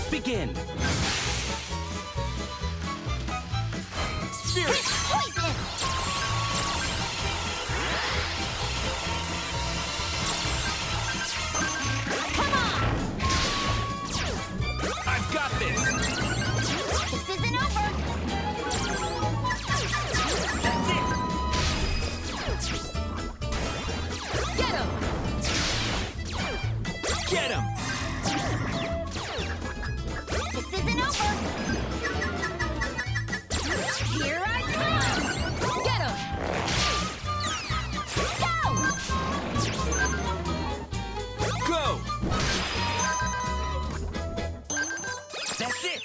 Let's begin. Spirit. Poison! Come on! I've got this. This isn't over! That's it. Get him! Get him. This isn't over! Here I come! Get him! Go! Go. That's it.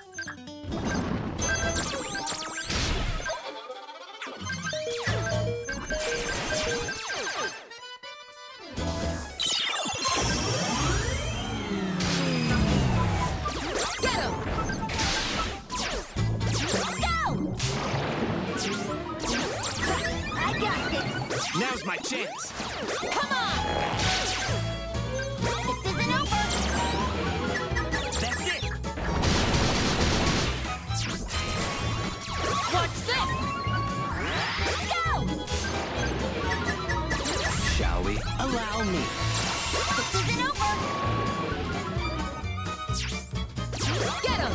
Get him! Go! I got this! Now's my chance. Come on! This isn't over! That's it. Watch this! Go! Shall we? Allow me. This isn't over! Get him!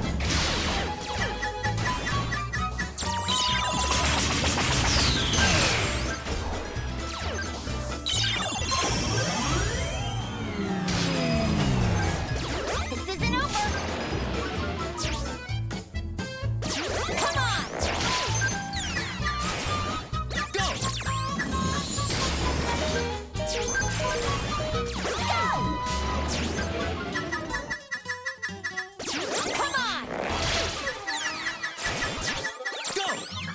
This isn't over! Come on! Go. Go! Come on! Go.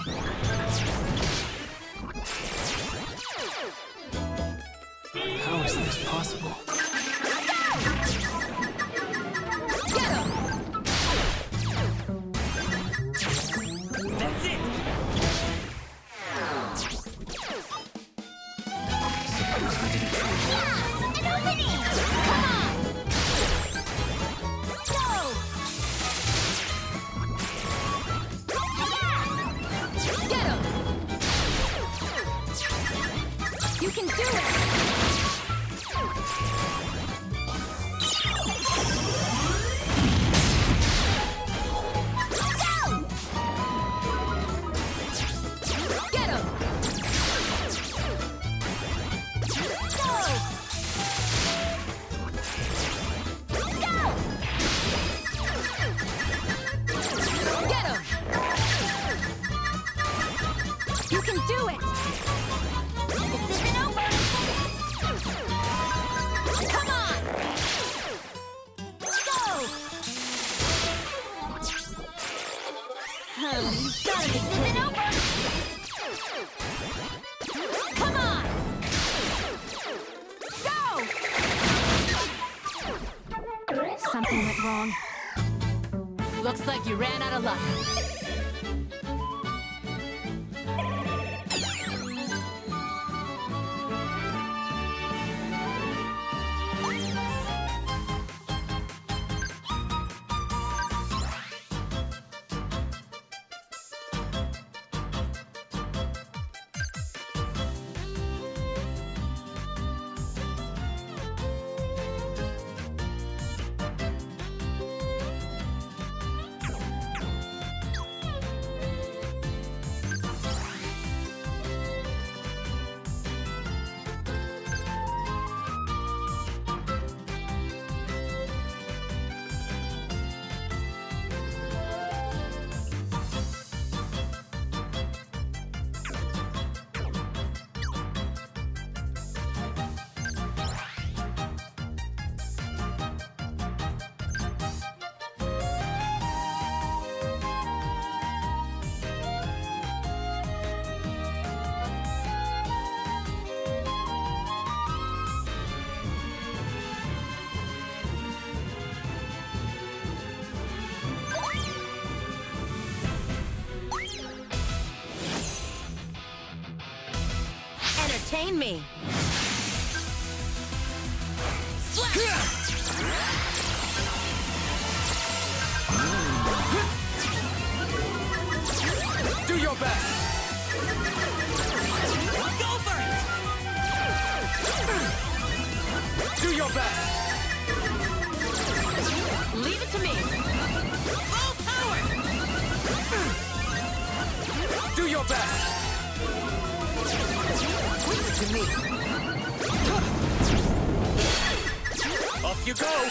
How is this possible? Get him! That's it. Suppose we didn't try. Yeah! An opening! Come on! Go! Yeah! Get him! You can do it! Go! Get him! Go! Go! Get him! You can do it! This isn't over! Come on! Go! You got it! This isn't over! Come on! Go! Something went wrong. Looks like you ran out of luck. Entertain me. best! Go for it! Do your best! Leave it to me. Full power! Do your best! Leave it to me. Off you go!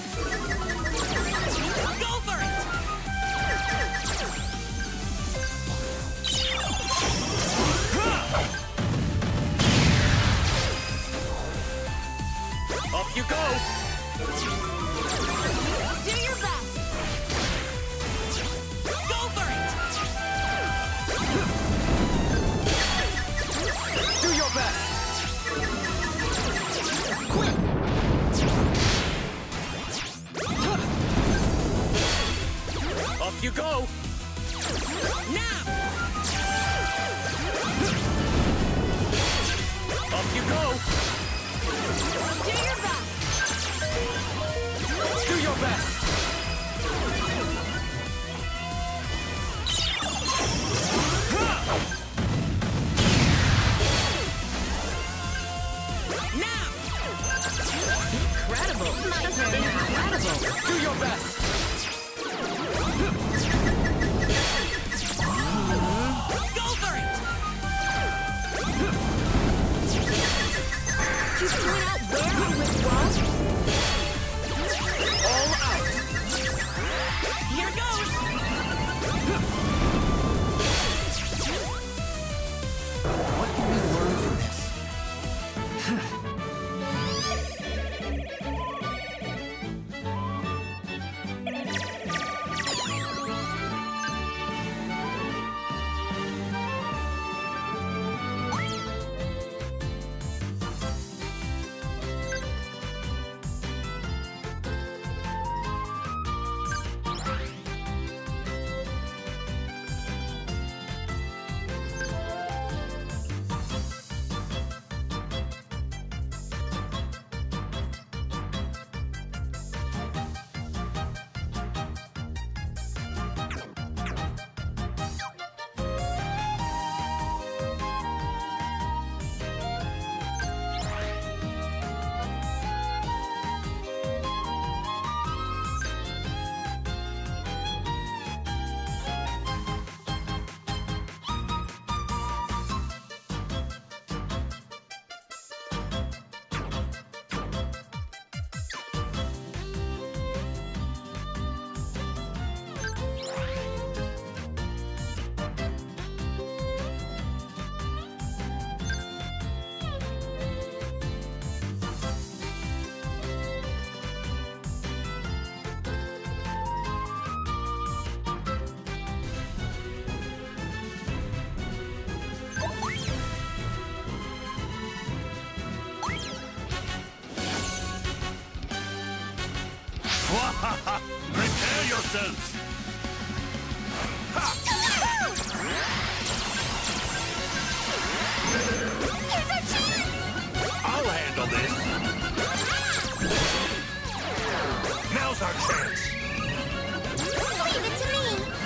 Go for it! Off you go! Do your best. Go for it! Do your best! Quick! Off you go! Now! Off you go! Do your best. Do your best! Now! Incredible. Incredible. Do your best! Go for it! Can you point out where I went wrong? All out! Here goes! What can we learn from this? Prepare yourselves! I'll handle this! Now's our chance! Leave it to me.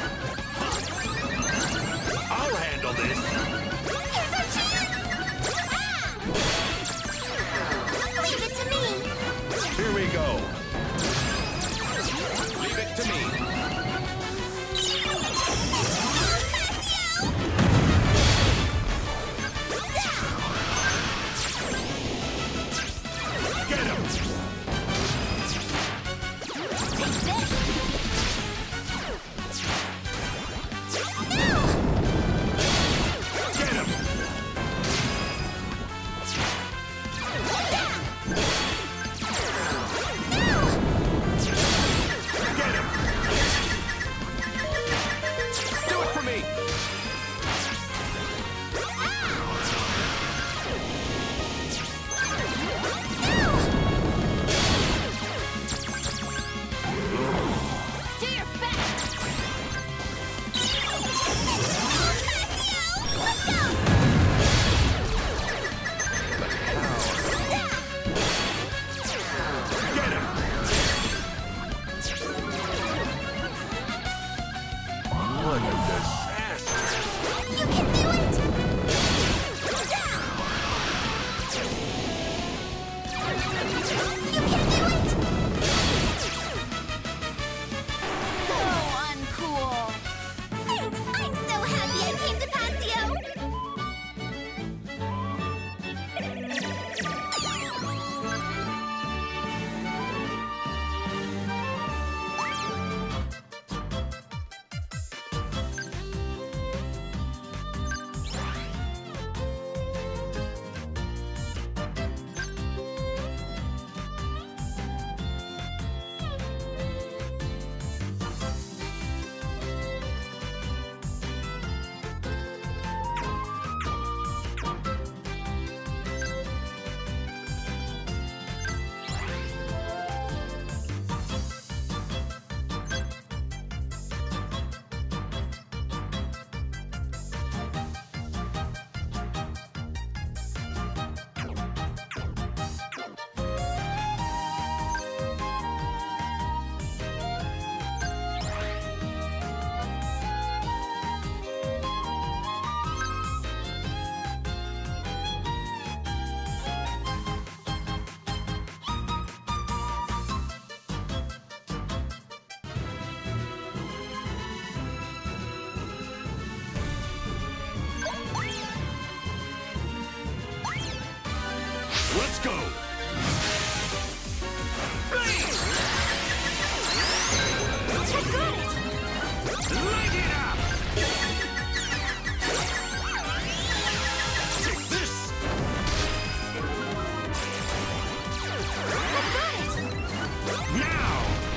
I'll handle this! Here's our chance. Leave it to me. Here we go! Leave it to me. Get him! Take this. Let's go! I got it! Light it up! Take this! I got it! Now!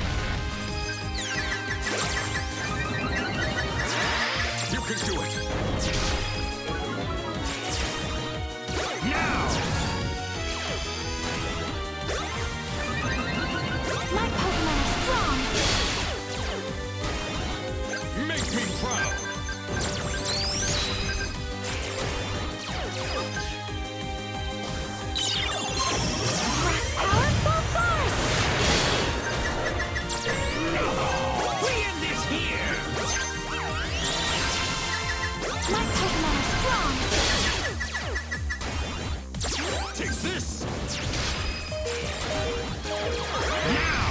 You can do it! Now! My Pokémon is strong! Make me proud! Power full force! We end this here! My Pokémon is strong! Take this! Now!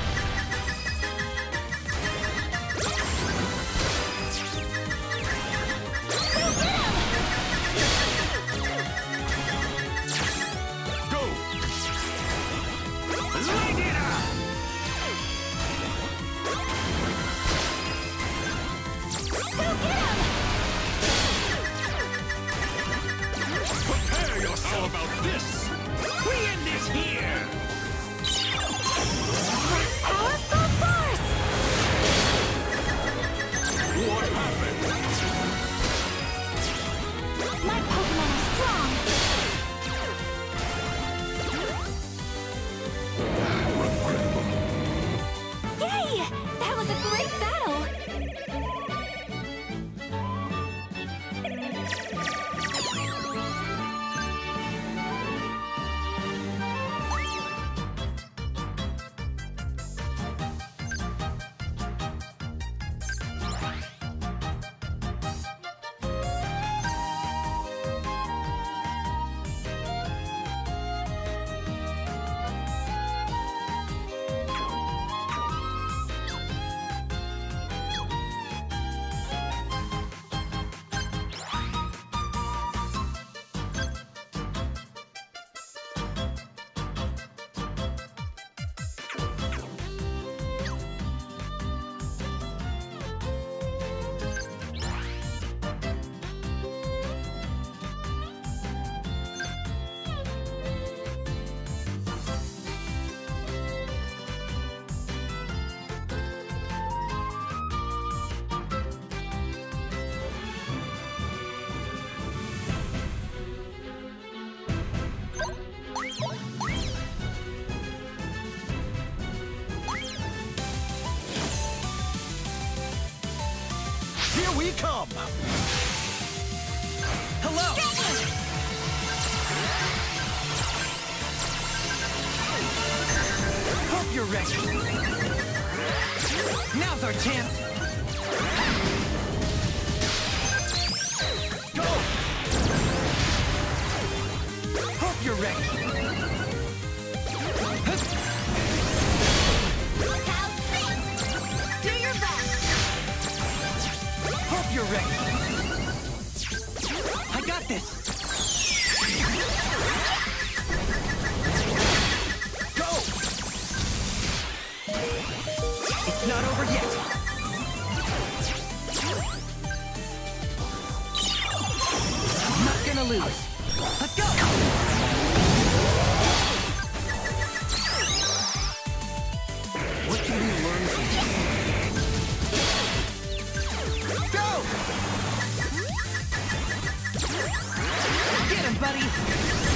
Go! Light it up! Prepare yourself! How about this? We end this here! Power full force! What happened? My Pokémon is strong! Yay! That was a great battle! Here we come! Hello! Hope you're ready! Now's our chance! Go! Hope you're ready! How's this? Do your best! Hope you're ready! I got this! Go! It's not over yet! I'm not gonna lose! Let's go! What can we learn from this? Go! Get him, buddy!